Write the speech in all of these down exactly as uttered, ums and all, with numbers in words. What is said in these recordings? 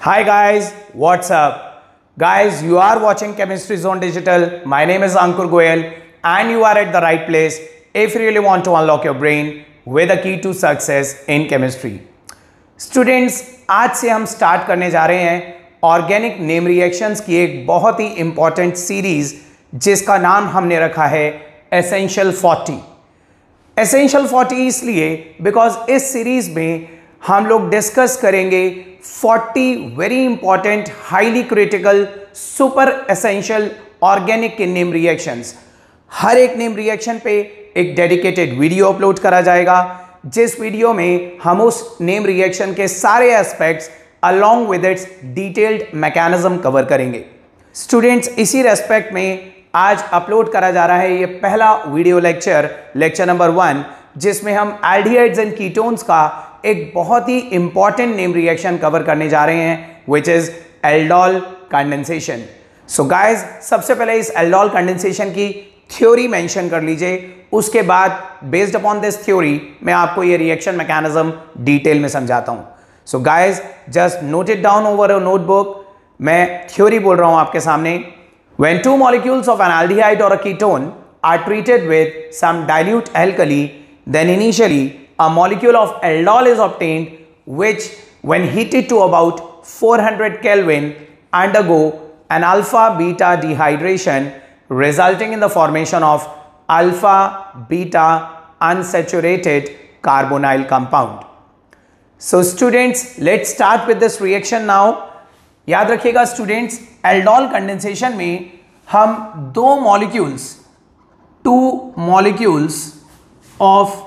Hi guys, what's up? Guys, you are watching Chemistry Zone Digital. My name is Ankur Goyal and you are at the right place if you really want to unlock your brain with a key to success in chemistry. Students, आज से हम start करने जा रहे हैं organic name reactions की एक बहुत ही इंपॉर्टेंट सीरीज जिसका नाम हमने रखा है एसेंशियल फोर्टी. एसेंशियल फोर्टी इसलिए बिकॉज इस सीरीज में हम लोग डिस्कस करेंगे forty very important highly critical super essential organic के नेम रिएक्शंस. हर एक नेम रिएक्शन पे एक डेडिकेटेड वीडियो अपलोड करा जाएगा जिस वीडियो में हम उस नेम रिएक्शन के सारे aspects along with its detailed mechanism cover करेंगे. स्टूडेंट्स, इसी रेस्पेक्ट में आज अपलोड करा जा रहा है ये पहला video lecture, lecture number one, जिसमें हम एल्डिहाइड्स एंड कीटोन्स का एक बहुत ही इंपॉर्टेंट नेम रिएक्शन कवर करने जा रहे हैं which is aldol condensation. So guys, सबसे पहले इस एल्डोल कंडेंसेशन की थ्योरी मेंशन कर लीजिए. उसके बाद बेस्ड अपॉन दिस थ्योरी मैं आपको ये रिएक्शन मैकेनिज्म डिटेल में समझाता हूं. So guys, just note it down over a notebook. मैं थ्योरी बोल रहा हूं आपके सामने. When two molecules of an aldehyde or a ketone are treated with some dilute alkali, then initially a molecule of aldol is obtained, which when heated to about four hundred Kelvin undergo an alpha beta dehydration, resulting in the formation of alpha beta unsaturated carbonyl compound. So students, let's start with this reaction now. याद रखिएगा students, aldol condensation में हम दो molecules two molecules of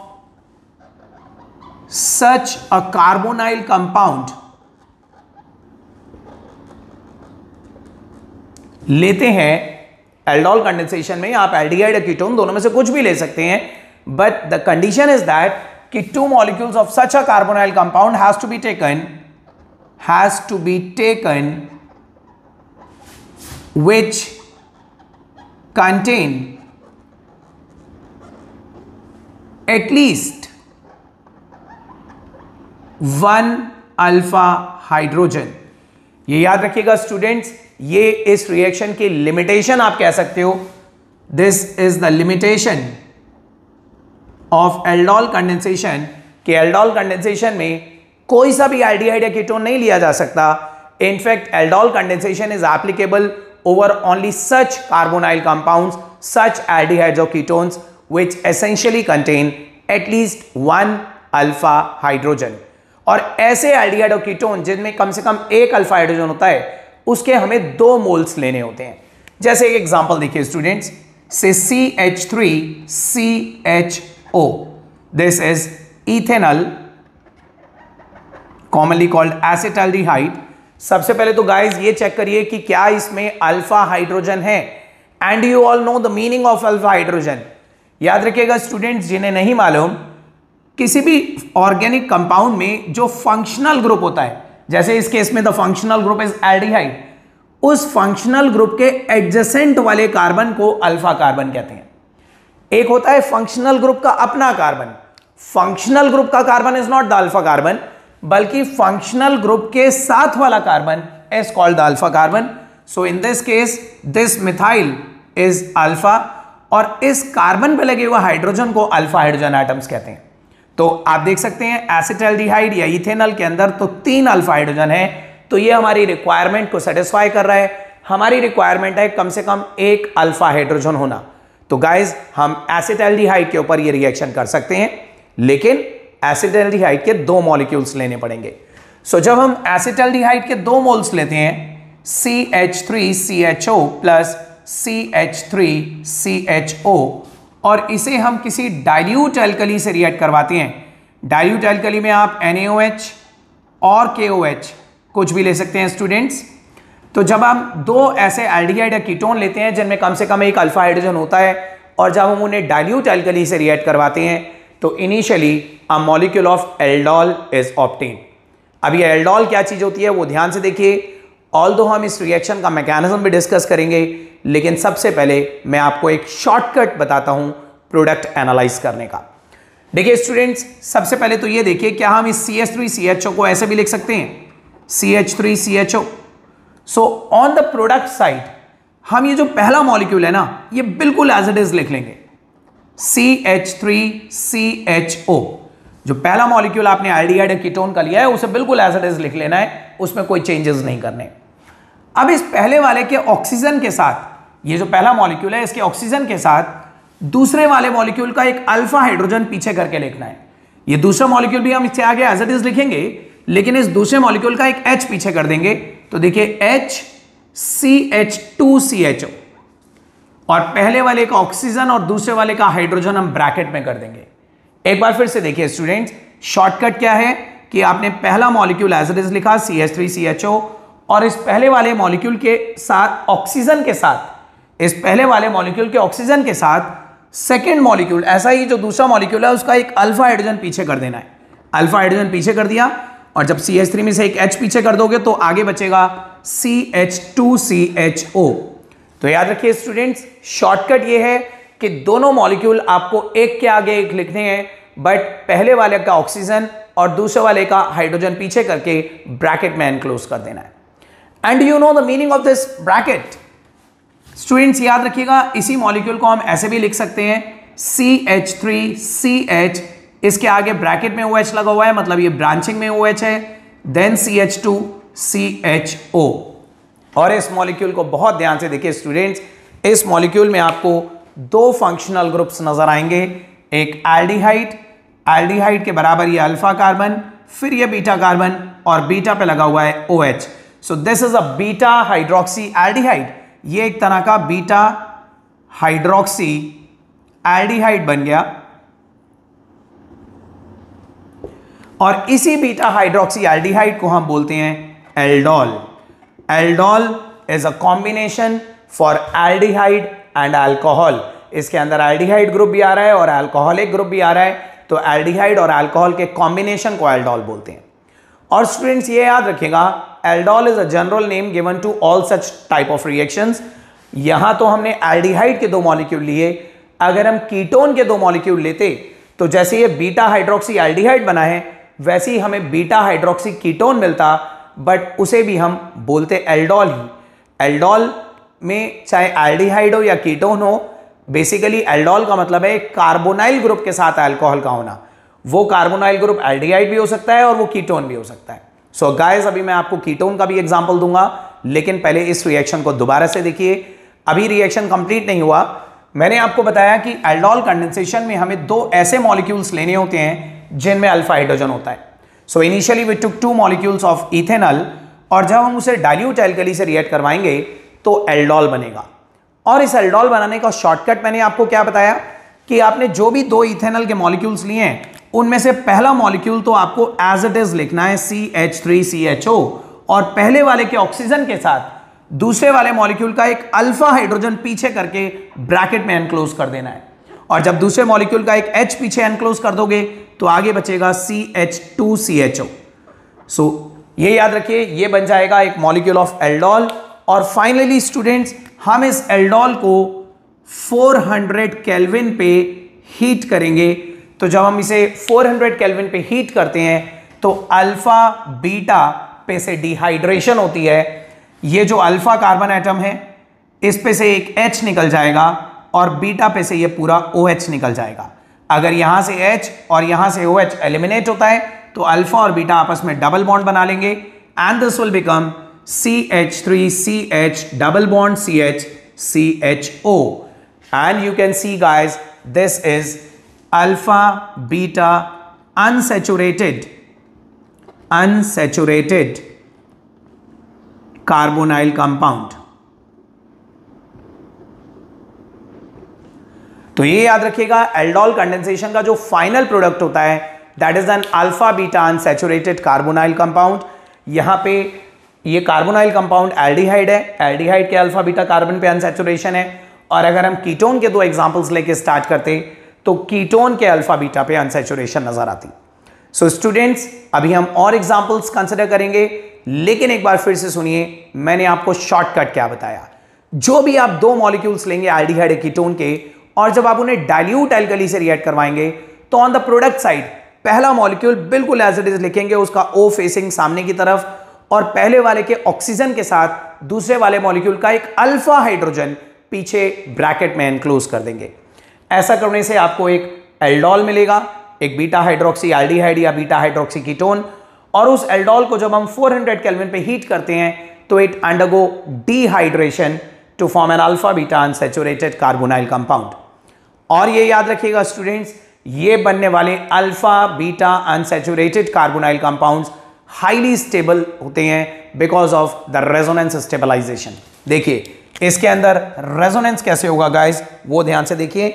such a carbonyl compound लेते हैं. Aldol condensation में आप aldehyde या कीटोन दोनों में से कुछ भी ले सकते हैं, but the condition is that कि two molecules of such a carbonyl compound has to be taken has to be taken which contain at least one alpha hydrogen. ये याद रखिएगा स्टूडेंट्स, ये इस रिएक्शन की लिमिटेशन आप कह सकते हो. This is the limitation of aldol condensation कि एल्डोल कंडेंसेशन में कोई सा भी एल्डिहाइड या कीटोन नहीं लिया जा सकता. In fact aldol condensation is applicable over only such carbonyl compounds, such aldehydes और ketones which essentially contain at least one alpha hydrogen. और ऐसे एल्डिहाइड और कीटोन जिनमें कम से कम एक अल्फा हाइड्रोजन होता है उसके हमें दो मोल्स लेने होते हैं. जैसे एक एग्जांपल देखिए students, say C H three C H O. This is ethanol commonly called acetaldehyde. सबसे पहले तो गाइस ये चेक करिए कि क्या इसमें अल्फा हाइड्रोजन है. And you all know the meaning of alpha hydrogen. याद रखिएगा स्टूडेंट्स, जिन्हें नहीं मालूम, किसी भी ऑर्गेनिक कंपाउंड में जो फंक्शनल ग्रुप होता है, जैसे इस केस में the functional group is aldehyde, उस फंक्शनल ग्रुप के एडजेसेंट वाले कार्बन को अल्फा कार्बन कहते हैं. एक होता है फंक्शनल ग्रुप का अपना कार्बन. फंक्शनल ग्रुप का carbon is not the alpha carbon, बल्कि फंक्शनल ग्रुप के साथ वाला carbon is called the alpha carbon. So in this case this methyl is alpha और इस कार्बन पे लगे हुए हाइड्रोजन को अल्फा हाइड्रोजन एटम्स कहते हैं. तो आप देख सकते हैं एसिटाल्डिहाइड या इथेनॉल के अंदर तो तीन अल्फा हाइड्रोजन है. तो ये हमारी रिक्वायरमेंट को सेटिस्फाई कर रहा है. हमारी रिक्वायरमेंट है कम से कम एक अल्फा हाइड्रोजन होना. तो गाइज, हम एसिटाल्डिहाइड के ऊपर ये रिएक्शन कर सकते हैं, लेकिन एसिटाल्डिहाइड के दो मॉलिक्यूल्स लेने पड़ेंगे. सो so, जब हम एसिटाल्डिहाइड के दो मोल्स लेते हैं, C H three C H O plus C H three C H O, और इसे हम किसी डाइल्यूट एल्कली से रिएक्ट करवाते हैं. डाइल्यूट एल्कली में आप एन ए ओ एच और के ओ एच कुछ भी ले सकते हैं स्टूडेंट्स. तो जब हम दो ऐसे एल्डिहाइड या कीटोन लेते हैं जिनमें कम से कम एक अल्फा हाइड्रोजन होता है और जब हम उन्हें डाइल्यूट एल्कली से रिएक्ट करवाते हैं तो initially a molecule of aldol is obtained. अब ये एल्डोल क्या चीज होती है वो ध्यान से देखिए. ऑल्दो हम इस रिएक्शन का मैकेनिज्म भी डिस्कस करेंगे, लेकिन सबसे पहले मैं आपको एक शॉर्टकट बताता हूं प्रोडक्ट एनालाइज करने का. देखिए स्टूडेंट्स, सबसे पहले तो ये देखिए, क्या हम इस C H three C H O को ऐसे भी लिख सकते हैं? C H three C H O. So on the product side हम ये जो पहला मॉलिक्यूल है ना, ये बिल्कुल एज इट इज लिख लेंगे, C H three C H O. जो पहला मॉलिक्यूल आपने एल्डिहाइड कीटोन का लिया है उसे बिल्कुल एज इट इज लिख लेना है, उसमें कोई चेंजेस नहीं करने। अब इस पहले वाले के ऑक्सीजन के साथ, ये जो पहला मॉलिक्यूल है इसके ऑक्सीजन के साथ दूसरे वाले मॉलिक्यूल का एक अल्फा हाइड्रोजन पीछे करके लिखना है। ये दूसरा मॉलिक्यूल भी हम इससे आगे एज इट इज लिखेंगे, लेकिन इस दूसरे मॉलिक्यूल का एक H पीछे कर देंगे, तो देखिए H C H two C H O, और पहले वाले का ऑक्सीजन और दूसरे वाले का हाइड्रोजन हम ब्रैकेट में कर देंगे। एक बार फिर से देखिए स्टूडेंट्स, शॉर्टकट क्या है कि आपने पहला मॉलिक्यूल एज इट इज लिखा C H three C H O, और इस पहले वाले मॉलिक्यूल के साथ ऑक्सीजन के साथ इस पहले वाले मॉलिक्यूल के ऑक्सीजन के साथ सेकेंड मॉलिक्यूल, ऐसा ही जो दूसरा मॉलिक्यूल है उसका एक अल्फा हाइड्रोजन पीछे कर देना है। अल्फा हाइड्रोजन पीछे कर दिया, और जब सी एच थ्री में से एक H पीछे कर दोगे तो आगे बचेगा C H two C H O. तो याद रखिए स्टूडेंट्स, शॉर्टकट ये है कि दोनों मॉलिक्यूल आपको एक के आगे एक लिखने हैं, बट पहले वाले का ऑक्सीजन और दूसरे वाले का हाइड्रोजन पीछे करके ब्रैकेट में एनक्लोज कर देना है। And you know the meaning of this bracket students, याद रखिएगा इसी मॉलिक्यूल को हम ऐसे भी लिख सकते हैं C H three C H, इसके आगे ब्रैकेट में OH लगा हुआ है, मतलब ये ब्रांचिंग में OH है, then C H two C H O. और इस मॉलिक्यूल को बहुत ध्यान से देखिए स्टूडेंट्स, इस मॉलिक्यूल में आपको दो फंक्शनल ग्रुप्स नजर आएंगे, एक एल्डिहाइड, एल्डिहाइड के बराबर ये अल्फा कार्बन, फिर ये बीटा कार्बन, और बीटा पे लगा हुआ है OH। So this is a beta hydroxy aldehyde, ये एक तरह का बीटा हाइड्रोक्सी एल्डिहाइड बन गया, और इसी बीटा हाइड्रोक्सी एल्डिहाइड को हम बोलते हैं aldol. Aldol is a combination for aldehyde and alcohol. इसके अंदर एल्डिहाइड ग्रुप भी आ रहा है और अल्कोहलिक ग्रुप भी आ रहा है, तो एल्डिहाइड और अल्कोहल के कॉम्बिनेशन को एल्डोल बोलते हैं। और स्टूडेंट्स ये याद रखिएगा, aldol is a general name given to all such type of reactions. यहां तो हमने एल्डिहाइड के दो मॉलिक्यूल लिए, अगर हम कीटोन के दो मॉलिक्यूल लेते तो जैसे ये बीटा हाइड्रोक्सी एल्डिहाइड बना है वैसे ही हमें बीटा हाइड्रोक्सी कीटोन मिलता, बट उसे भी हम बोलते एल्डोल ही। एल्डोल में चाहे एल्डिहाइड हो या कीटोन हो, बेसिकली एल्डोल का मतलब है कार्बोनाइल ग्रुप के साथ अल्कोहल का होना। वो कार्बोनाइल ग्रुप एल्डिहाइड भी हो सकता है और वो कीटोन भी हो सकता है। सो so गाइस, अभी मैं आपको कीटोन का भी एग्जांपल दूंगा, लेकिन पहले इस रिएक्शन को दोबारा से देखिए। अभी रिएक्शन कंप्लीट नहीं हुआ। मैंने आपको बताया कि एल्डोल कंडेंसेशन में हमें दो ऐसे मॉलिक्यूल्स लेने होते हैं जिनमें अल्फा हाइड्रोजन होता है। So initially we took two molecules of ethanol, और जब हम उसे डाइल्यूट एल्कली से रिएक्ट करवाएंगे तो एल्डोल बनेगा। और इस एल्डोल बनाने का शॉर्टकट मैंने आपको क्या बताया कि आपने जो भी दो इथेनॉल के मॉलिक्यूल्स लिए हैं उनमें से पहला मॉलिक्यूल तो आपको एज इट इज लिखना है C H three C H O, और पहले वाले के ऑक्सीजन के साथ दूसरे वाले मॉलिक्यूल का एक अल्फा हाइड्रोजन पीछे करके ब्रैकेट में एनक्लोज कर देना है। और जब दूसरे मॉलिक्यूल का एक H पीछे एनक्लोज कर दोगे तो आगे बचेगा C H two C H O. So ये याद रखिए, ये बन जाएगा एक मॉलिक्यूल ऑफ एल्डोल। और फाइनली स्टूडेंट्स, हम इस एल्डोल को चार सौ केल्विन पे हीट करेंगे। तो जब हम इसे चार सौ केल्विन पे हीट करते हैं तो अल्फा बीटा पे से डिहाइड्रेशन होती है। ये जो अल्फा कार्बन एटम है इस पे से एक H निकल जाएगा और बीटा पे से ये पूरा OH निकल जाएगा। अगर यहां से H और यहां से OH एलिमिनेट होता है तो अल्फा और बीटा आपस में डबल बॉन्ड बना लेंगे, and this will become C H three C H double bond C H C H O. And you can see guys, this is alpha beta unsaturated unsaturated carbonyl compound. तो ये याद रखिएगा, aldol condensation का जो final product होता है that is an alpha beta unsaturated carbonyl compound. यहां पे ये कार्बोनाइल कंपाउंड एल्डिहाइड है, एल्डिहाइड के अल्फा बीटा कार्बन पे अनसैचुरेशन है। और अगर हम कीटोन के दो एग्जांपल्स लेके स्टार्ट करते तो कीटोन के अल्फा बीटा पे अनसैचुरेशन नजर आती। सो so स्टूडेंट्स, अभी हम और एग्जांपल्स कंसिडर करेंगे, लेकिन एक बार फिर से सुनिए, मैंने आपको शॉर्टकट क्या बताया। जो भी आप दो मॉलिक्यूल्स लेंगे एल्डिहाइड कीटोन के, और जब आप उन्हें डाइल्यूट एल्कली से रिएक्ट करवाएंगे तो ऑन द प्रोडक्ट साइड पहला मॉलिक्यूल बिल्कुल एज इट इज लिखेंगे, उसका ओ फेसिंग सामने की तरफ, और पहले वाले के ऑक्सीजन के साथ दूसरे वाले मॉलिक्यूल का एक अल्फा हाइड्रोजन पीछे ब्रैकेट में एनक्लोज कर देंगे। ऐसा करने से आपको एक एल्डोल मिलेगा, एक बीटा हाइड्रोक्सी एल्डिहाइड या बीटा हाइड्रोक्सी कीटोन, और उस एल्डोल को जब हम चार सौ केल्विन पे हीट करते हैं तो it undergo dehydration to form an alpha beta unsaturated carbonyl compound. और ये याद रखिएगा स्टूडेंट्स, ये बनने वाले alpha beta unsaturated carbonyl compounds highly stable होते हैं because of the resonance stabilization. देखिए इसके अंदर रेजोनेंस कैसे होगा गाइस, वो ध्यान से देखिए।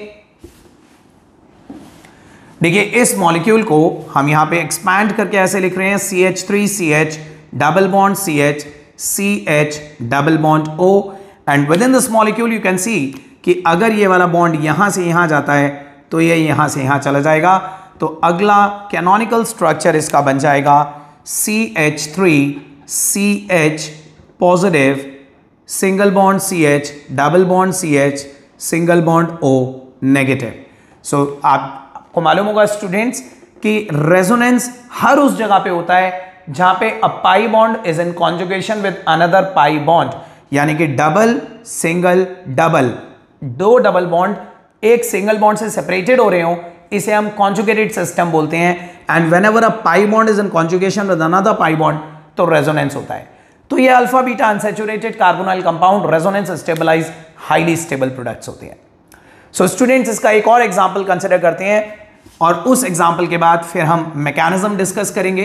देखिए इस मॉलिक्यूल को हम यहां पे एक्सपैंड करके ऐसे लिख रहे हैं C H three C H double bond C H C H double bond O, and within this molecule you can see कि अगर ये वाला बॉन्ड यहां से यहां जाता है तो ये यहां से यहां चला जाएगा, तो अगला कैनोनिकल स्ट्रक्चर इसका बन जाएगा C H three C H positive single bond C H double bond C H single bond O negative. So आप को मालूम होगा स्टूडेंट्स कि रेजोनेंस हर उस जगह पे होता है जहां पे a pi bond is in conjugation with another pi bond, यानी कि डबल सिंगल डबल, दो डबल बॉन्ड एक सिंगल बॉन्ड से सेपरेटेड हो रहे हो, इसे हम कॉन्जुगेटेड सिस्टम बोलते हैं। And whenever a pi bond is in conjugation with another pi bond तो रेजोनेंस होता है। तो ये alpha beta unsaturated carbonyl compound resonance stabilize highly stable products होते हैं। सो स्टूडेंट्स इसका एक और एग्जांपल कंसिडर करते हैं और उस एग्जाम्पल के बाद फिर हम मैकेनिज्म डिस्कस करेंगे।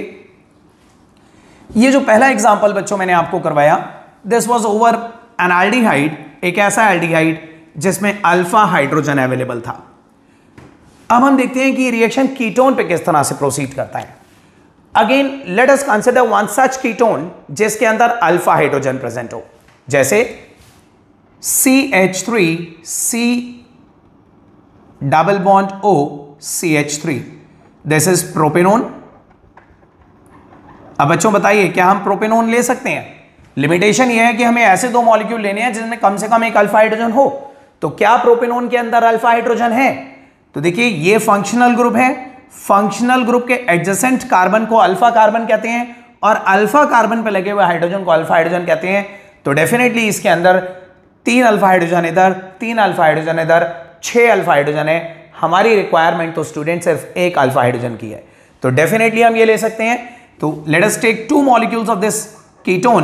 ये जो पहला एग्जाम्पल बच्चों मैंने आपको करवाया, this was over an aldehyde, एक ऐसा एल्डिहाइड जिसमें अल्फा हाइड्रोजन अवेलेबल था। अब हम देखते हैं कि ये रिएक्शन कीटोन पे किस तरह से प्रोसीड करता है। Again let us consider one such ketone जिसके अंदर अल्फा हाइड्रोजन प्रेजेंट हो, जैसे C H three C double bond O C H three, this is propanone. अब बच्चों बताइए क्या हम प्रोपेनोन ले सकते हैं? लिमिटेशन यह है कि हमें ऐसे दो मॉलिक्यूल लेने हैं जिसमें कम से कम एक अल्फा हाइड्रोजन हो। तो क्या प्रोपेनोन के अंदर अल्फा हाइड्रोजन है? तो देखिए ये फंक्शनल ग्रुप है, फंक्शनल ग्रुप के एडजेसेंट कार्बन को अल्फा कार्बन कहते हैं और अल्फा कार्बन पर लगे हुए हाइड्रोजन को अल्फा हाइड्रोजन कहते हैं। तो डेफिनेटली इसके अंदर तीन अल्फा हाइड्रोजन इधर, तीन अल्फा हाइड्रोजन इधर, छह अल्फा हाइड्रोजन है। हमारी रिक्वायरमेंट तो स्टूडेंट सिर्फ एक अल्फा हाइड्रोजन की है, तो डेफिनेटली हम ये ले सकते हैं। तो let us take two molecules of this ketone,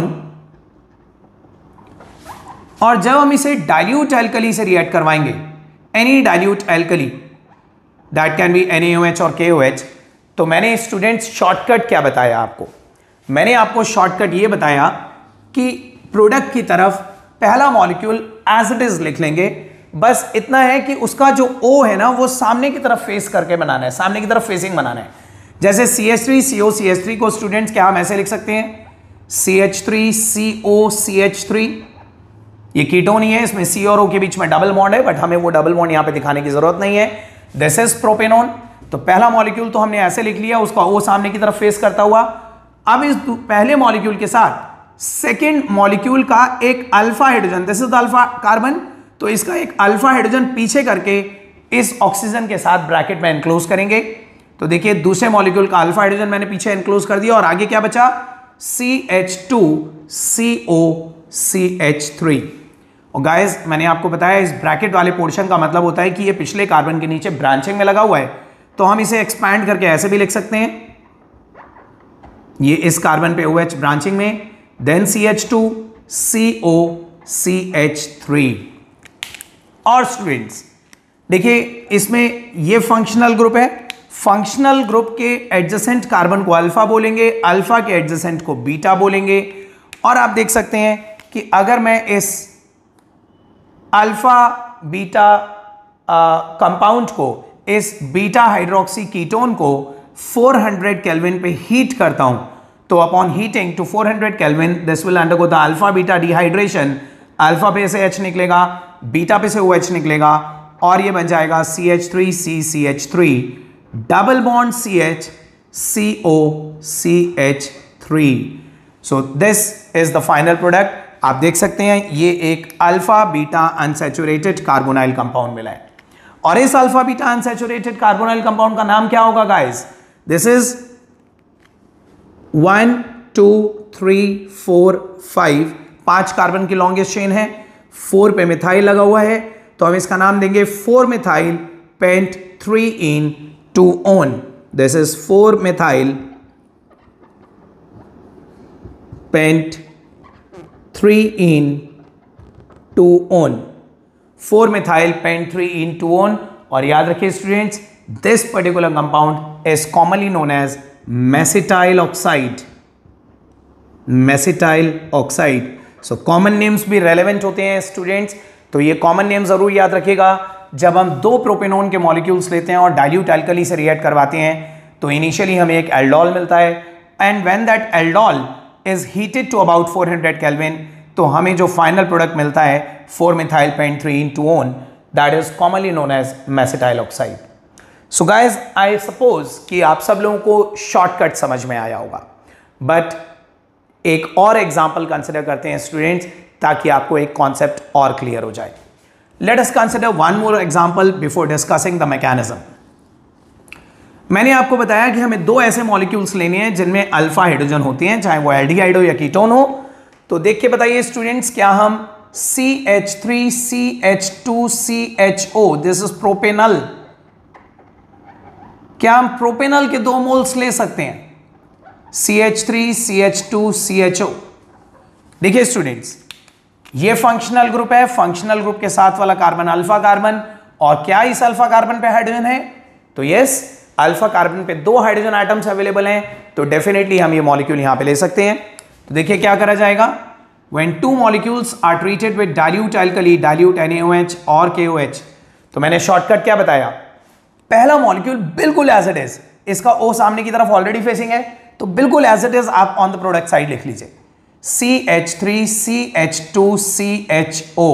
और जब हम इसे डाइल्यूट एल्कली से रिएक्ट करवाएंगे, any dilute alkali that can be N A O H और के ओ एच, तो मैंने स्टूडेंट्स शॉर्टकट क्या बताया आपको? मैंने आपको शॉर्टकट ये बताया कि प्रोडक्ट की तरफ पहला मॉलिक्यूल एज इट इज लिख लेंगे, बस इतना है कि उसका जो O है ना वो सामने की तरफ फेस करके बनाना है, सामने की तरफ फेसिंग बनाना है। जैसे C H three C O C H three को स्टूडेंट्स क्या हम ऐसे लिख सकते हैं, C H three C O C H three. ये कीटोन ही है, इसमें C और O के बीच में डबल बॉन्ड है, बट हमें वो डबल बॉन्ड यहां पे दिखाने की जरूरत नहीं है। This is propanone. तो पहला मॉलिक्यूल तो हमने ऐसे लिख लिया, उसका O सामने की तरफ फेस करता हुआ। अब इस पहले मॉलिक्यूल के साथ सेकेंड मॉलिक्यूल का एक alpha hydrogen, this is the alpha carbon, तो इसका एक अल्फा हाइड्रोजन पीछे करके इस ऑक्सीजन के साथ ब्रैकेट में एनक्लोज करेंगे। तो देखिए दूसरे मॉलिक्यूल का अल्फा हाइड्रोजन मैंने पीछे एनक्लोज कर दिया और आगे क्या बचा, C H two C O C H three. और गाइस मैंने आपको बताया इस ब्रैकेट वाले पोर्शन का मतलब होता है कि ये पिछले कार्बन के नीचे ब्रांचिंग में लगा हुआ है, तो हम इसे एक्सपैंड करके ऐसे भी लिख सकते हैं, ये इस कार्बन पे O H ब्रांचिंग में, then C H two C O C H three. और स्टूडेंट्स देखिए इसमें ये फंक्शनल ग्रुप है, फंक्शनल ग्रुप के एडजेसेंट कार्बन को अल्फा बोलेंगे, अल्फा के एडजेसेंट को बीटा बोलेंगे। और आप देख सकते हैं कि अगर मैं इस अल्फा बीटा कंपाउंड को, इस बीटा हाइड्रोक्सी कीटोन को फोर हंड्रेड केल्विन पे हीट करता हूं, तो upon heating to four hundred kelvin this will undergo the alpha beta dehydration. Alpha पे से H निकलेगा, बीटा पे से OH निकलेगा और ये बन जाएगा C H three C C H three double bond C H C O C H three. So this is the final product. आप देख सकते हैं ये एक alpha beta unsaturated carbonyl compound मिला है। और इस alpha beta unsaturated carbonyl compound का नाम क्या होगा guys? This is one two three four five, पांच कार्बन की लॉन्गेस्ट चेन है, फोर पे मिथाइल लगा हुआ है, तो हम इसका नाम देंगे four methyl pent three ene two one. This is four methyl pent three ene two one, four methyl pent three ene two one. और याद रखिए students, this particular compound is commonly known as mesityl oxide, mesityl oxide. So common names भी relevant होते हैं students, तो ये common name जरूर याद रखिएगा। जब हम दो प्रोपेनोन के मॉलिक्यूल्स लेते हैं और डाइल्यूट अल्कली से रिएक्ट करवाते हैं तो इनिशियली हमें एक एल्डोल मिलता है, and when that aldol is heated to about four hundred kelvin, तो हमें जो फाइनल प्रोडक्ट मिलता है four methyl pent three ene two one, that is commonly known as mesityl oxide. So guys, I suppose कि आप सब लोगों को शॉर्टकट समझ में आया होगा, बट एक और एग्जाम्पल कंसिडर करते हैं स्टूडेंट्स, ताकि आपको एक कॉन्सेप्ट और क्लियर हो जाए। Let us consider one more example before discussing the mechanism. मैंने आपको बताया कि हमें दो ऐसे मॉलिक्यूल्स लेने हैं जिनमें अल्फा हाइड्रोजन होती हैं, चाहे वो एल्डिहाइड हो या कीटोन हो। तो देख के बताइए स्टूडेंट्स, क्या हम C H three C H two C H O, this is propanal, क्या हम प्रोपेनल के दो मोल्स ले सकते हैं? C H three C H two C H O. देखिए स्टूडेंट्स, ये फंक्शनल ग्रुप है, फंक्शनल ग्रुप के साथ वाला कार्बन अल्फा कार्बन, और क्या इस अल्फा कार्बन पे हाइड्रोजन है? तो यस, अल्फा कार्बन पे दो हाइड्रोजन आइटम्स अवेलेबल हैं, तो डेफिनेटली हम ये मॉलिक्यूल यहां पे ले सकते हैं। तो देखिए क्या करा जाएगा, when two molecules are treated with dilute alkali, dilute N A O H और के ओ एच, तो मैंने शॉर्टकट क्या बताया, पहला मॉलिक्यूल बिल्कुल एज इट इज, इसका ओ सामने की तरफ ऑलरेडी फेसिंग है, तो बिल्कुल एज इट इज आप ऑन द प्रोडक्ट साइड लिख लीजिए, C H three C H two C H O.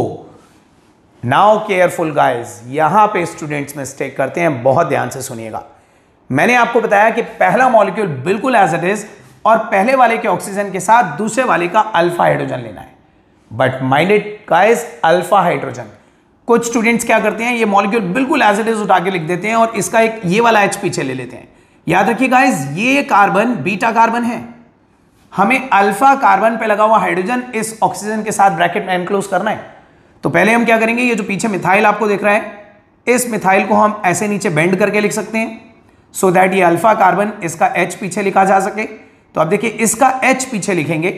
Now careful guys, यहां पे स्टूडेंट्स मिस्टेक करते हैं, बहुत ध्यान से सुनिएगा। मैंने आपको बताया कि पहला मॉलिक्यूल बिल्कुल एज इट इज, और पहले वाले के ऑक्सीजन के साथ दूसरे वाले का अल्फा हाइड्रोजन लेना है, but minded guys, alpha hydrogen. कुछ स्टूडेंट्स क्या करते हैं, ये मॉलिक्यूल बिल्कुल एज इट इज उठा के लिख देते हैं और इसका एक ये वाला एच पीछे ले लेते हैं। याद रखिए गाइज, ये कार्बन बीटा कार्बन है, हमें अल्फा कार्बन पे लगा हुआ हाइड्रोजन इस ऑक्सीजन के साथ ब्रैकेट में एनक्लोज करना है। तो पहले हम क्या करेंगे, ये जो पीछे मिथाइल आपको दिख रहा है, इस मिथाइल को हम ऐसे नीचे बेंड करके लिख सकते हैं, सो so दैट ये अल्फा कार्बन, इसका एच पीछे लिखा जा सके। तो अब देखिए, इसका एच पीछे लिखेंगे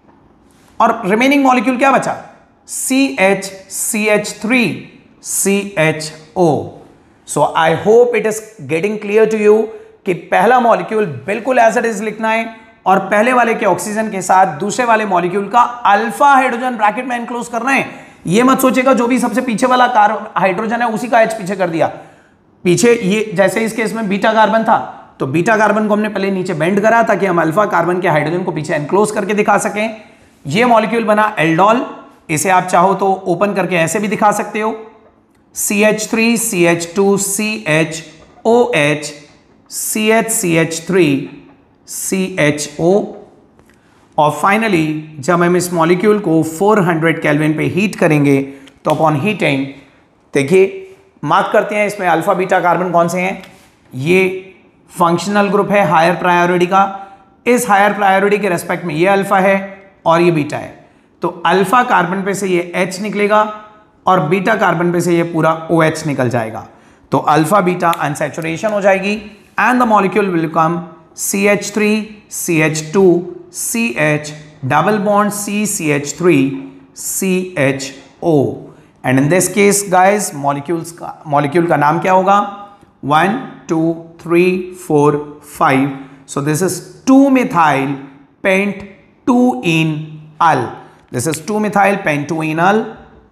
और रिमेनिंग मॉलिक्यूल क्या बचा, C H C H three C H O. So I hope it is getting clear to you कि पहला मॉलिक्यूल बिल्कुल एज इट इज लिखना है और पहले वाले के ऑक्सीजन के साथ दूसरे वाले मॉलिक्यूल का अल्फा हाइड्रोजन ब्रैकेट में एनक्लोज करना है। ये मत सोचेगा जो भी सबसे पीछे वाला हाइड्रोजन है उसी का एच पीछे कर दिया। पीछे ये जैसे इस केस में बीटा कार्बन था, तो बीटा कार्बन को हमने पहले नीचे बेंड करा ताकि हम अल्फा कार्बन के हाइड्रोजन को पीछे एनक्लोज करके दिखा सकें। ये मॉलिक्यूल बना एल्डोल, इसे आप चाहो तो ओपन करके ऐसे भी दिखा सकते हो, C H three C H two C H O H C H C H three C H O. और फाइनली जब हम इस मॉलिक्यूल को फोर हंड्रेड केल्विन पे हीट करेंगे तो अपॉन हीटिंग, देखिए मार्क करते हैं इसमें अल्फा बीटा कार्बन कौन से हैं। ये फंक्शनल ग्रुप है हायर प्रायोरिटी का, इस हायर प्रायोरिटी के रेस्पेक्ट में ये अल्फा है और ये बीटा है, तो अल्फा कार्बन पे से ये H निकलेगा और बीटा कार्बन पे से ये पूरा OH निकल जाएगा। तो अल्फा बीटा अनसैचुरेशन हो जाएगी and the molecule will become C H three C H two C H double bond C C H three C H O। And in this case guys, molecules का molecule का नाम क्या होगा, one two three four five. So this is two methyl pent two in al, this is two methyl pent two in al,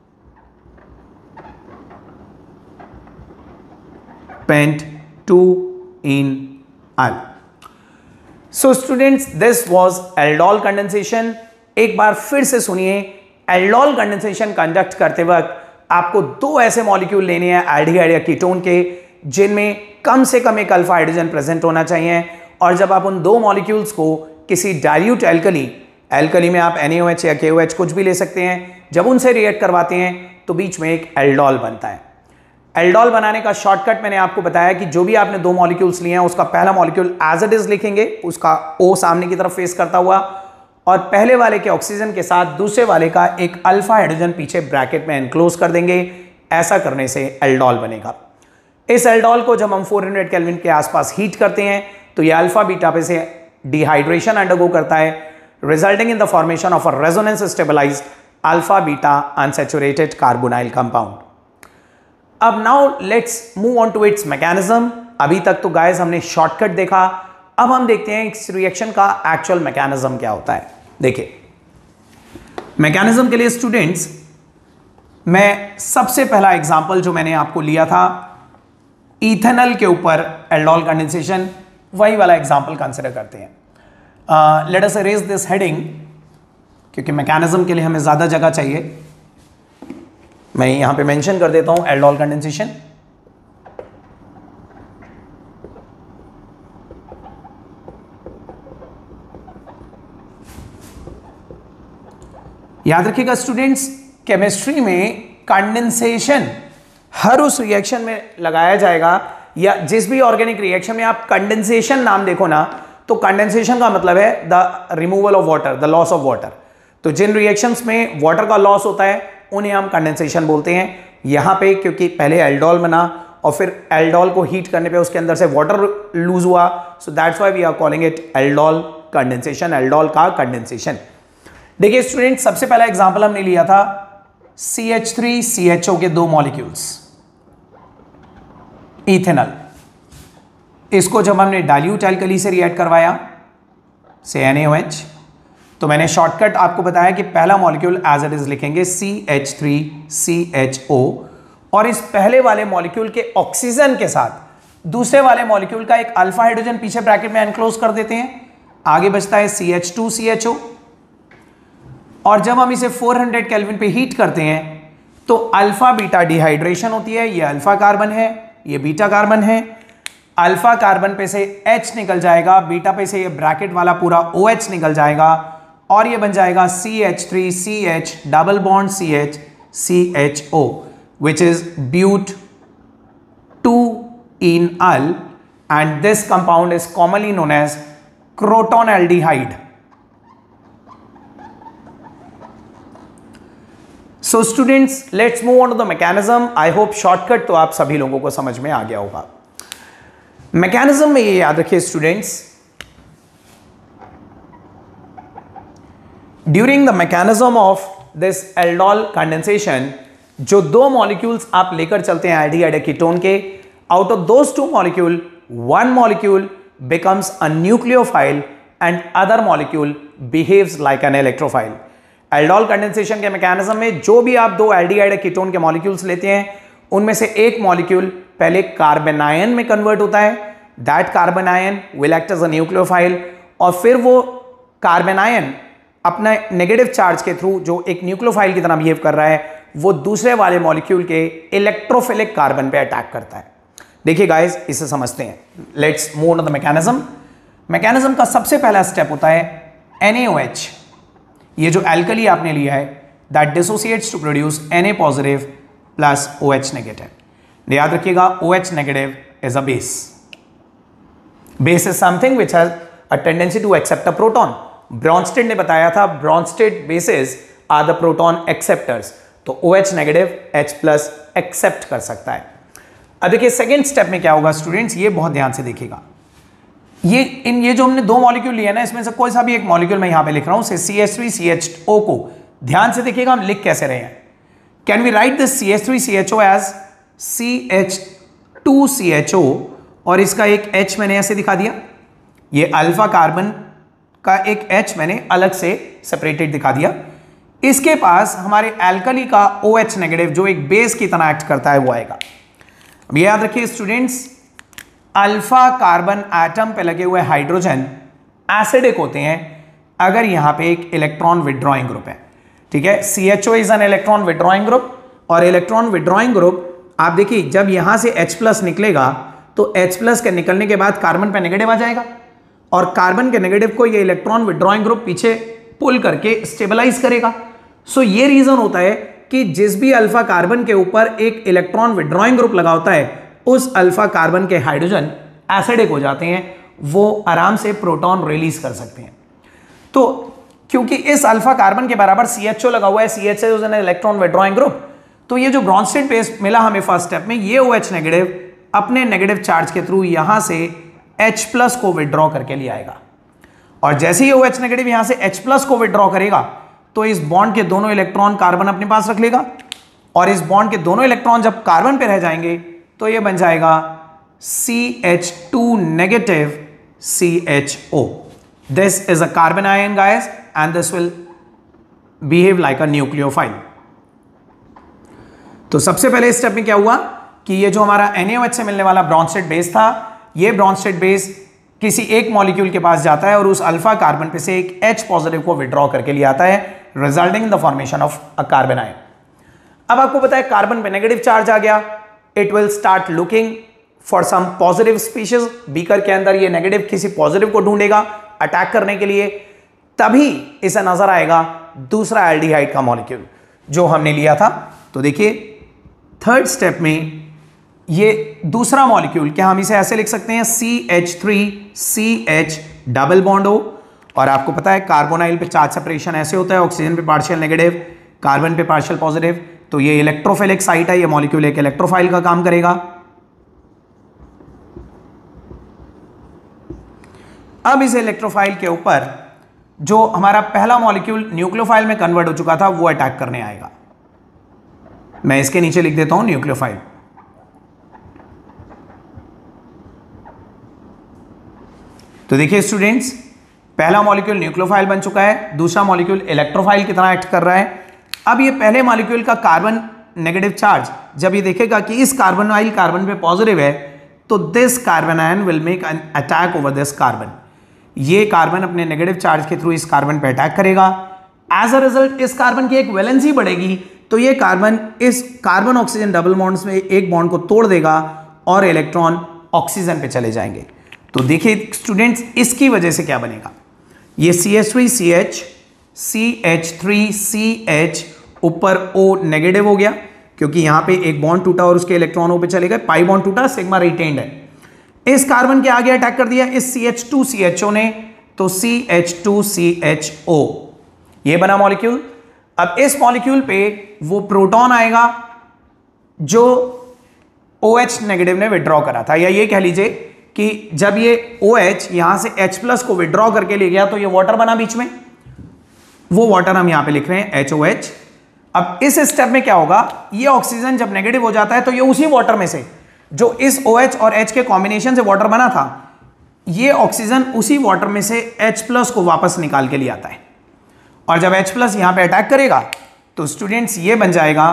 pent two in al. So students, this was aldol condensation. एक बार फिर से सुनिए, aldol condensation conduct करते वक्त आपको दो ऐसे मॉलिक्यूल लेने हैं एल्डिहाइड या कीटोन के जिनमें कम से कम एक अल्फा हाइड्रोजन प्रेजेंट होना चाहिए। और जब आप उन दो मॉलिक्यूल्स को किसी डाइल्यूट एल्कली, एल्कली में आप एन ए ओ एच या के ओ एच कुछ भी ले सकते हैं, जब उनसे रिएक्ट करवाते हैं तो बीच में एक एल्डोल बनता है। एल्डोल बनाने का शॉर्टकट मैंने आपको बताया कि जो भी आपने दो मॉलिक्यूल्स लिए हैं उसका पहला मॉलिक्यूल एज इट इज लिखेंगे, उसका ओ सामने की तरफ फेस करता हुआ, और पहले वाले के ऑक्सीजन के साथ दूसरे वाले का एक अल्फा हाइड्रोजन पीछे ब्रैकेट में एनक्लोज कर देंगे। ऐसा करने से एल्डोल बनेगा। इस एल्डोल को जब हम चार सौ केल्विन के आसपास हीट करते हैं तो ये अल्फा बीटा पे से डिहाइड्रेशन अंडरगो करता है, resulting in the formation of a resonance stabilised alpha beta unsaturated carbonyl compound. अब now let's move on to its mechanism. अभी तक तो गाइस हमने शॉर्टकट देखा, अब हम देखते हैं इस रिएक्शन का एक्चुअल मैकेनिज्म क्या होता है। देखिए मैकेनिज्म के लिए स्टूडेंट्स, मैं सबसे पहला एग्जांपल जो मैंने आपको लिया था इथेनॉल के ऊपर एल्डोल कंडेंसेशन, वही वाला एग्जांपल कंसिडर करते हैं। Let us erase this heading, क्योंकि मैकेनिज्म के लिए हमें ज़्यादा जगह चाहिए। मैं यहां पे मेंशन कर देता हूं एल्डोल कंडेंसेशन। याद रखिएगा स्टूडेंट्स, केमिस्ट्री में कंडेंसेशन हर उस रिएक्शन में लगाया जाएगा, या जिस भी ऑर्गेनिक रिएक्शन में आप कंडेंसेशन नाम देखो ना, तो कंडेंसेशन का मतलब है the removal of water, the loss of water. तो जिन रिएक्शंस में वाटर का लॉस होता है उन्हें हम कंडेंसेशन बोलते हैं। यहां पे क्योंकि पहले एल्डोल बना और फिर एल्डोल को हीट करने पे उसके अंदर से वाटर लूज हुआ, so that's why we are calling it aldol condensation, aldol का कंडेंसेशन। देखिए स्टूडेंट, सबसे पहला एग्जांपल हमने लिया था C H three C H O के दो मॉलिक्यूल्स इथेनॉल। इसको जब हमने डाइल्यूट एल्कली से रिएक्ट करवाया से एन ए ओ एच, तो मैंने शॉर्टकट आपको बताया कि पहला मॉलिक्यूल एज इट इज लिखेंगे C H three C H O, और इस पहले वाले मॉलिक्यूल के ऑक्सीजन के साथ दूसरे वाले मॉलिक्यूल का एक अल्फा हाइड्रोजन पीछे ब्रैकेट में एनक्लोज कर देते हैं। आगे बचता है C H two C H O, और जब हम इसे चार सौ केल्विन पे हीट करते हैं तो अल्फा बीटा डिहाइड्रेशन होती है। ये अल्फा कार्बन है, ये बीटा कार्बन है। अल्फा कार्बन पे से H निकल जाएगा, बीटा पे से ये ब्रैकेट वाला पूरा OH निकल जाएगा, और ये बन जाएगा C H three C H double bond C H C H O, which is but two enol, and this compound is commonly known as crotonaldehyde. So students, let's move on to the mechanism. I hope shortcut तो आप सभी लोगों को समझ में आ गया होगा। Mechanism में ये याद रखिए students, during the mechanism of this aldol condensation, जो दो मॉलिक्यूल्स आप लेकर चलते हैं एल्डिहाइड कीटोन के, out of those two molecule one molecule becomes a nucleophile and other molecule behaves like an electrophile. Aldol condensation के मैकेनिज्म में जो भी आप दो एल्डिहाइड कीटोन के मॉलिक्यूल्स लेते हैं, उनमें से एक मॉलिक्यूल पहले कार्बन आयन में कन्वर्ट होता है, that carbon ion will act as a nucleophile, और फिर वो कार्बन आयन अपना नेगेटिव चार्ज के थ्रू जो एक न्यूक्लियोफाइल की तरह बिहेव कर रहा है, वो दूसरे वाले मॉलिक्यूल के इलेक्ट्रोफिलिक कार्बन पे अटैक करता है। देखिए गाइस, इसे समझते हैं। Let's move on the mechanism. Mechanism का सबसे पहला स्टेप होता है एन ए ओ एच। ये जो एल्कली आपने लिया है, that dissociates to produce Na positive plus OH negative. याद रखिएगा OH negative is a base. Base is something which has a tendency to accept a proton. Bronsted ने बताया था Bronsted bases are the proton acceptors, तो OH negative H plus accept कर सकता है। अब देखिए सेकेंड स्टेप में क्या होगा स्टूडेंट्स, ये बहुत ध्यान से देखिएगा। ये इन ये जो हमने दो मॉलिक्यूल लिए ना, इसमें से कोई सा भी एक मॉलिक्यूल मैं यहां पे लिख रहा हूं, से C H three C H O को ध्यान से देखिएगा हम लिख कैसे रहे हैं। Can we write this C H three C H O as C H two C H O, और इसका एक H मैंने ऐसे दिखा दिया, ये अल्फा कार्बन का एक H मैंने अलग से सेपरेटेड दिखा दिया। इसके पास हमारे एल्कली का OH नेगेटिव जो एक बेस की तरह एक्ट करता है वो आएगा। अब ये याद रखिए स्टूडेंट्स, अल्फा कार्बन एटम पे लगे हुए हाइड्रोजन एसिडिक होते हैं अगर यहां पे एक इलेक्ट्रॉन विड्रॉइंग ग्रुप है। ठीक है, C H O is an electron withdrawing group, और इलेक्ट्रॉन विड्रॉइंग ग्रुप आप देखिए जब यहां से H प्लस निकलेगा तो H प्लस के निकलने के बाद कार्बन पे नेगेटिव आ जाएगा, और कार्बन के नेगेटिव को ये इलेक्ट्रॉन विड्रॉइंग ग्रुप पीछे पुल करके स्टेबलाइज करेगा। सो ये रीजन होता है कि जिस भी अल्फा कार्बन के ऊपर एक इलेक्ट्रॉन विड्रॉइंग ग्रुप लगा होता है, उस अल्फा कार्बन के हाइड्रोजन एसिडिक हो जाते हैं, वो आराम से प्रोटॉन रिलीज कर सकते हैं। तो क्योंकि इस अल्फा कार्बन के बराबर सी एच ओ लगा हुआ है, C H is an electron withdrawing group. तो ये जो ब्रॉन्स्टेड बेस मिला हमें फर्स्ट स्टेप में, ये OH नेगेटिव अपने नेगेटिव चार्ज के थ्रू यहां से H प्लस को विड्रॉ करके ले आएगा, और जैसे ही OH नेगेटिव यहां से H प्लस को विड्रॉ करेगा तो इस बॉन्ड के दोनों इलेक्ट्रॉन कार्बन अपने पास रख लेगा, और इस बॉन्ड के दोनों इलेक्ट्रॉन जब कार्बन पे रह जाएंगे तो ये बन जाएगा C H two negative C H O. This is a carbon ion guys and this will behave like a nucleophile. तो सबसे पहले स्टेप में क्या हुआ कि ये जो हमारा एन ए ओ एच से मिलने वाला ब्रॉन्स्टेड बेस था, ये ब्रॉन्स्टेड बेस किसी एक मॉलिक्यूल के पास जाता है और उस अल्फा कार्बन पे से एक H पॉजिटिव को विड्रॉ करके ले आता है, resulting in the formation of a carbon ion. अब आपको पता है कार्बन पे नेगेटिव चार्ज आ गया, it will start looking for some positive species. Beaker के अंदर ये नेगेटिव किसी पॉजिटिव को ढूंढेगा अटैक करने के लिए, तभी इसे नजर आएगा दूसरा एल्डिहाइड का मॉलिक्यूल जो हमने लिया था। तो देखिए थर्ड स्टेप में ये दूसरा मॉलिक्यूल, क्या हम इसे ऐसे लिख सकते हैं C H three C H double bond O, और आपको पता है कार्बोनाइल पे चार्ज सेपरेशन ऐसे होता है, ऑक्सीजन पे पार्शियल नेगेटिव, कार्बन पे पार्शियल पॉजिटिव, तो ये इलेक्ट्रोफिलिक साइट है, ये मॉलिक्यूल एक इलेक्ट्रोफाइल का काम करेगा। अब इस इलेक्ट्रोफाइल के ऊपर जो हमारा पहला मॉलिक्यूल न्यूक्लियोफाइल में कन्वर्ट हो चुका था वो अटैक करने आएगा। मैं इसके नीचे लिख देता हूं न्यूक्लियोफाइल। तो देखिए स्टूडेंट्स, पहला मॉलिक्यूल न्यूक्लियोफाइल बन चुका है, दूसरा मॉलिक्यूल इलेक्ट्रोफाइल की तरह एक्ट कर रहा है। अब ये पहले मॉलिक्यूल का कार्बन नेगेटिव चार्ज जब ये देखेगा कि इस कार्बोनाइल कार्बन पे पॉजिटिव है, तो this carbon ion will make an attack over this carbon. ये कार्बन अपने नेगेटिव चार्ज के थ्रू इस कार्बन पे अटैक करेगा। एज अ रिजल्ट इस कार्बन की एक वैलेंसी बढ़ेगी, तो ये कार्बन इस कार्बन ऑक्सीजन डबल बॉन्ड्स में एक बॉन्ड को तोड़ देगा और इलेक्ट्रॉन ऑक्सीजन पे चले जाएंगे। तो देखिए स्टूडेंट्स, इसकी वजह से क्या बनेगा, ये C H three C H C H three C H ऊपर O नेगेटिव हो गया, क्योंकि यहां पे एक बॉन्ड टूटा और उसके इलेक्ट्रॉन O पे चले गए, पाई बॉन्ड टूटा, सिग्मा रिटेन्ड है। इस कार्बन के आगे अटैक कर दिया इस C H two C H O ने, तो C H two C H O ये बना मॉलिक्यूल। अब इस मॉलिक्यूल पे वो प्रोटॉन आएगा जो OH नेगेटिव ने विड्रॉ करा था, या ये कह लीजिए कि जब ये OH यहां से H प्लस को विड्रॉ करके ले गया तो ये वाटर बना बीच में, वो वाटर हम यहां पे लिख रहे हैं एच ओ एच। अब इस स्टेप में क्या होगा, ये ऑक्सीजन जब नेगेटिव हो जाता है तो ये उसी वाटर में से जो इस OH और H के कॉम्बिनेशन से वाटर बना था, ये ऑक्सीजन उसी वाटर में से H प्लस को वापस निकाल के ले आता है, और जब H प्लस यहां पे अटैक करेगा तो स्टूडेंट्स ये बन जाएगा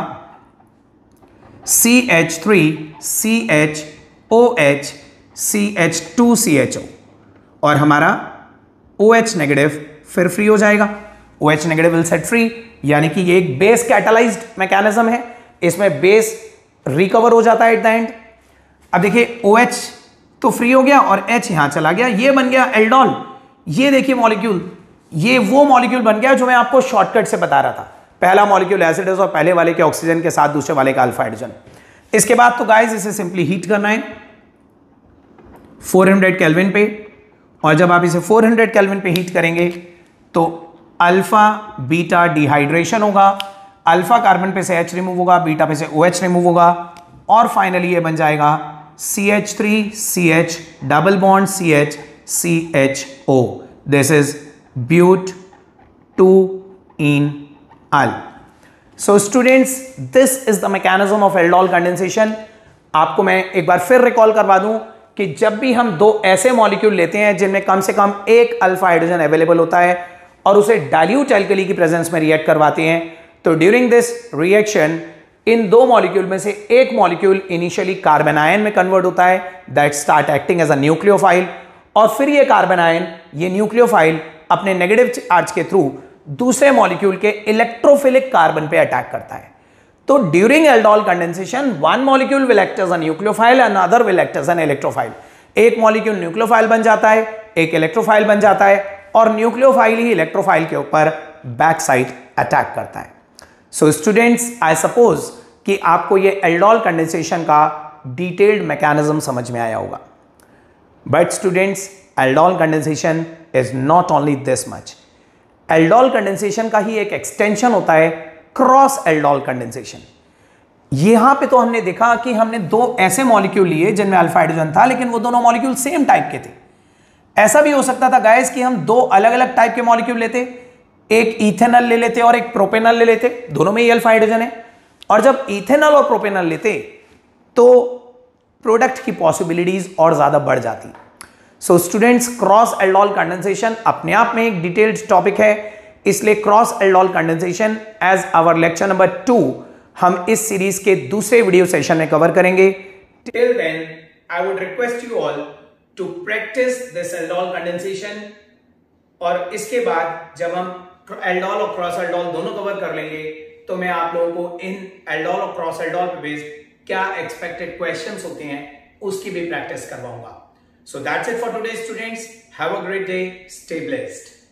C H three C H O H C H two C H O, और हमारा OH नेगेटिव फिर फ्री हो जाएगा। OH negative will set free, यानी कि ये एक बेस कैटालाइज्ड मैकेनिज्म है, इसमें बेस रिकवर हो जाता है एट द एंड। अब देखिए OH तो फ्री हो गया और H यहां चला गया, ये बन गया एल्डोल। ये देखिए मॉलिक्यूल, ये वो मॉलिक्यूल बन गया जो मैं आपको शॉर्टकट से बता रहा था। पहला मॉलिक्यूल एसिड है और पहले वाले के ऑक्सीजन के साथ दूसरे वाले का अल्फा हाइड्रोजन। इसके बाद तो गाइस इसे सिंपली हीट करना है फोर हंड्रेड केल्विन पे, और जब आप इसे फोर हंड्रेड केल्विन पे हीट करेंगे तो अल्फा बीटा डिहाइड्रेशन होगा, अल्फा कार्बन पे से H रिमूव होगा, बीटा पे से OH रिमूव होगा, और फाइनली ये बन जाएगा C H three C H double bond C H C H O. This is but two in al. So students, this is the mechanism of aldol condensation. आपको मैं एक बार फिर रिकॉल करवा दूं कि जब भी हम दो ऐसे मॉलिक्यूल लेते हैं जिनमें कम से कम एक अल्फा हाइड्रोजन अवेलेबल होता है और उसे डाइल्यूट एल्कली की प्रेजेंस में रिएक्ट करवाते हैं, तो ड्यूरिंग दिस रिएक्शन इन दो मॉलिक्यूल में से एक मॉलिक्यूल इनिशियली कार्बन आयन में कन्वर्ट होता है, that start acting as a nucleophile, और फिर ये कार्बन आयन, ये न्यूक्लियोफाइल अपने नेगेटिव चार्ज के थ्रू दूसरे मॉलिक्यूल के इलेक्ट्रोफिलिक कार्बन पे अटैक करता है। तो during aldol condensation one molecule will act as a nucleophile and other will act as an electrophile. एक मॉलिक्यूल न्यूक्लियोफाइल बन जाता है, एक इलेक्ट्रोफाइल बन जाता है, और न्यूक्लियोफाइल ही इलेक्ट्रोफाइल के ऊपर बैक साइड अटैक करता है। सो स्टूडेंट्स, आई सपोज कि आपको ये एल्डोल कंडेंसेशन का डिटेल्ड मैकेनिज्म समझ में आया होगा। But students, aldol condensation is not only this much. Aldol condensation का ही एक एक्सटेंशन होता है क्रॉस एल्डोल कंडेंसेशन। यहां पे तो हमने देखा कि हमने दो ऐसे मॉलिक्यूल लिए जिनमें अल्फा हाइड्रोजन था, लेकिन वो दोनों मॉलिक्यूल सेम टाइप के थे। ऐसा भी हो सकता था गाइस कि हम दो अलग अलग टाइप के मॉलिक्यूल लेते, एक इथेनॉल ले लेते और एक प्रोपेनॉल ले लेते, दोनों में ही अल्फा हाइड्रोजन है, और जब इथेनॉल और प्रोपेनॉल लेते तो प्रोडक्ट की पॉसिबिलिटीज और ज्यादा बढ़ जाती। So students, cross aldol condensation अपने आप में एक डिटेल्ड टॉपिक है, इसलिए cross aldol condensation as our lecture number two हम इस सीरीज के दूसरे वीडियो सेशन में कवर करेंगे। Till then I would request you all to practise this aldol condensation, और इसके बाद जब हम एल्डोल और क्रॉस एल्डोल दोनों कवर कर लेंगे तो मैं आप लोगों को इन एल्डोल और क्रॉस एल्डोल पे बेस्ड क्या एक्सपेक्टेड क्वेश्चंस होते हैं उसकी भी प्रैक्टिस करवाऊंगा। So that's it for today students, have a great day, stay blessed.